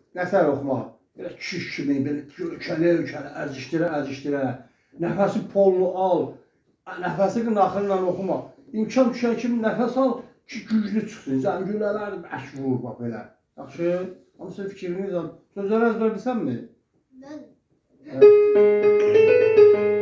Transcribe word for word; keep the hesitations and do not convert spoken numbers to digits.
nətər oxumaq. Belə kişi kimi, belə ölkələ-ölkələ, əzişdirə-əzişdirə. Nəfəsi polunu al, nəfəsi naxırla oxumaq. İmkan düşən kimi nəfəs al ki, güclü çıxsın. Zəngülələr bəş vurur, bax belə. Yaxşı, amma sizin fikriniz var. Sözləri əzbər bilsənmi? Bəli.